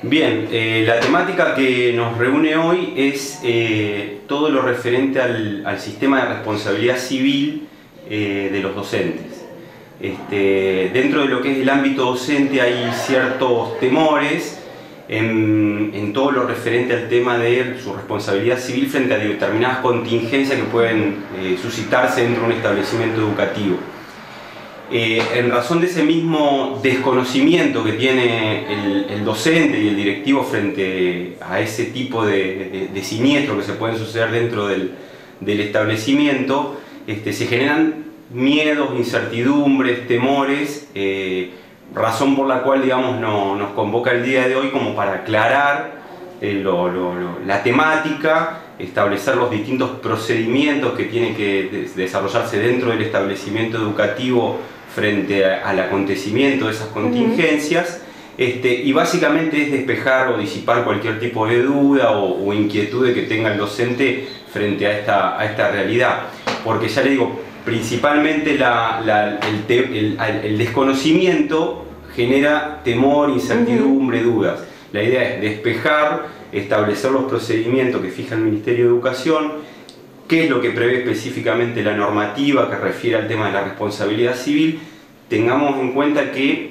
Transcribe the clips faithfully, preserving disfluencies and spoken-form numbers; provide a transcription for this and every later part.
Bien, eh, la temática que nos reúne hoy es eh, todo lo referente al, al sistema de responsabilidad civil eh, de los docentes. Este, dentro de lo que es el ámbito docente hay ciertos temores en, en todo lo referente al tema de su responsabilidad civil frente a determinadas contingencias que pueden eh, suscitarse dentro de un establecimiento educativo. Eh, en razón de ese mismo desconocimiento que tiene el, el docente y el directivo frente a ese tipo de, de, de siniestros que se pueden suceder dentro del, del establecimiento, este, se generan miedos, incertidumbres, temores, eh, razón por la cual, digamos, no, nos convoca el día de hoy como para aclarar eh, lo, lo, lo, la temática, establecer los distintos procedimientos que tienen que desarrollarse dentro del establecimiento educativo frente al acontecimiento de esas contingencias, uh-huh. este, y básicamente es despejar o disipar cualquier tipo de duda o, o inquietud que tenga el docente frente a esta, a esta realidad, porque ya le digo, principalmente la, la, el, te, el, el desconocimiento genera temor, incertidumbre, uh-huh. dudas. La idea es despejar, establecer los procedimientos que fija el Ministerio de Educación, qué es lo que prevé específicamente la normativa que refiere al tema de la responsabilidad civil. Tengamos en cuenta que,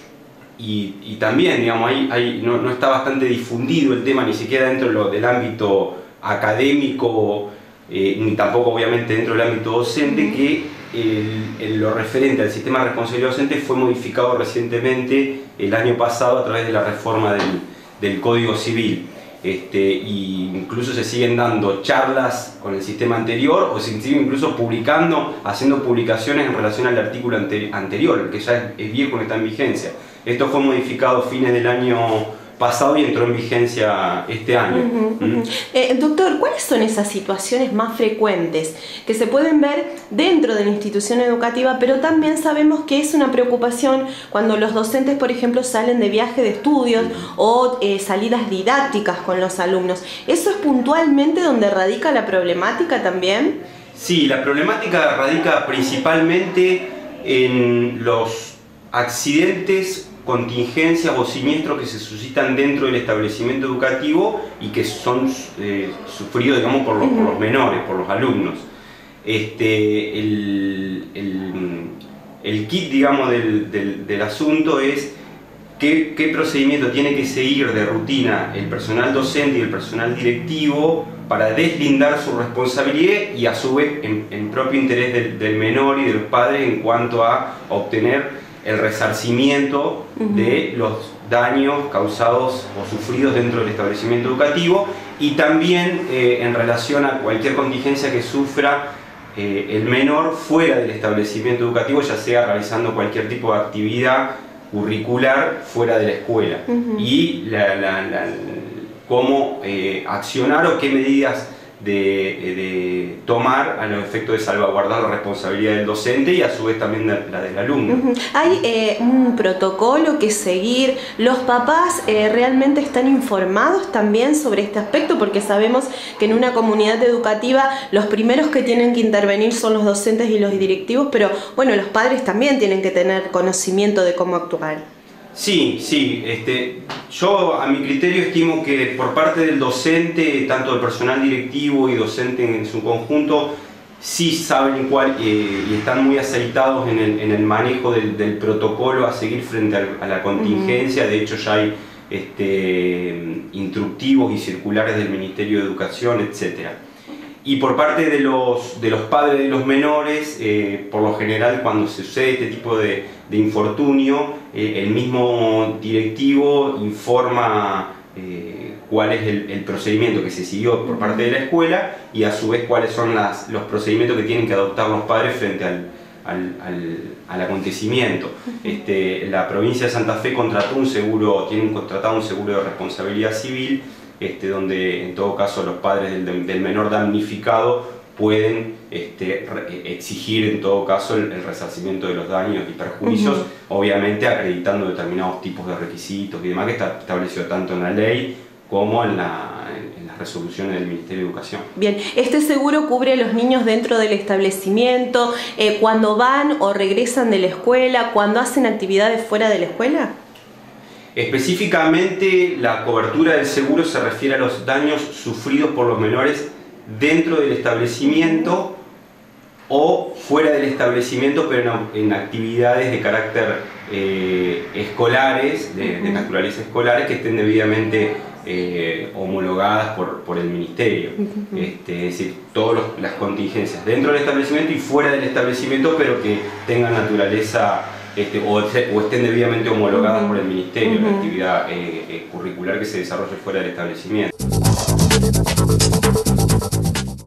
y, y también, digamos, hay, hay, no, no está bastante difundido el tema ni siquiera dentro de lo, del ámbito académico, eh, ni tampoco obviamente dentro del ámbito docente, que el, el, lo referente al sistema de responsabilidad docente fue modificado recientemente el año pasado a través de la reforma del, del Código Civil. Este, y incluso se siguen dando charlas con el sistema anterior o se siguen incluso publicando, haciendo publicaciones en relación al artículo ante, anterior, que ya es, es viejo, no está en vigencia. Esto fue modificado a fines del año pasado y entró en vigencia este año. Uh-huh, uh-huh. ¿Mm? eh, doctor, ¿cuáles son esas situaciones más frecuentes que se pueden ver dentro de la institución educativa, pero también sabemos que es una preocupación cuando los docentes, por ejemplo, salen de viaje de estudios o eh, salidas didácticas con los alumnos? ¿Eso es puntualmente donde radica la problemática también? Sí, la problemática radica principalmente en los accidentes, contingencias o siniestros que se suscitan dentro del establecimiento educativo y que son eh, sufridos, digamos, por los, por los menores, por los alumnos. Este, el, el, el kit, digamos, del, del, del asunto es qué, qué procedimiento tiene que seguir de rutina el personal docente y el personal directivo para deslindar su responsabilidad y a su vez en, en propio interés del, del menor y de los padres en cuanto a obtener el resarcimiento uh-huh. de los daños causados o sufridos dentro del establecimiento educativo y también eh, en relación a cualquier contingencia que sufra eh, el menor fuera del establecimiento educativo, ya sea realizando cualquier tipo de actividad curricular fuera de la escuela uh-huh. y la, la, la, cómo eh, accionar o qué medidas De, de tomar a los efectos de salvaguardar la responsabilidad del docente y a su vez también la del alumno. Uh-huh. ¿Hay eh, un protocolo que seguir? ¿Los papás eh, realmente están informados también sobre este aspecto? Porque sabemos que en una comunidad educativa los primeros que tienen que intervenir son los docentes y los directivos, pero bueno, los padres también tienen que tener conocimiento de cómo actuar. Sí, sí. Este, yo a mi criterio estimo que por parte del docente, tanto del personal directivo y docente en su conjunto, sí saben cuál eh, y están muy aceitados en el, en el manejo del, del protocolo a seguir frente a, a la contingencia. Uh-huh. De hecho ya hay este, instructivos y circulares del Ministerio de Educación, etcétera. Y por parte de los, de los padres de los menores, eh, por lo general cuando se sucede este tipo de, de infortunio, eh, el mismo directivo informa eh, cuál es el, el procedimiento que se siguió por parte de la escuela y a su vez cuáles son las, los procedimientos que tienen que adoptar los padres frente al, al, al, al acontecimiento. Este, la provincia de Santa Fe contrató un seguro, tienen contratado un seguro de responsabilidad civil, Este, donde en todo caso los padres del, del menor damnificado pueden este, exigir en todo caso el, el resarcimiento de los daños y perjuicios, uh-huh. obviamente acreditando determinados tipos de requisitos y demás que está establecido tanto en la ley como en, la, en, en las resoluciones del Ministerio de Educación. Bien, ¿este seguro cubre a los niños dentro del establecimiento, eh, cuando van o regresan de la escuela, cuando hacen actividades fuera de la escuela? Específicamente, la cobertura del seguro se refiere a los daños sufridos por los menores dentro del establecimiento o fuera del establecimiento, pero en, en actividades de carácter eh, escolares, de, de naturaleza escolares, que estén debidamente eh, homologadas por, por el Ministerio. Uh-huh. este, es decir, todas las contingencias dentro del establecimiento y fuera del establecimiento, pero que tengan naturaleza este, o, o estén debidamente homologadas uh-huh. por el Ministerio, uh-huh. la actividad eh, eh, curricular que se desarrolle fuera del establecimiento.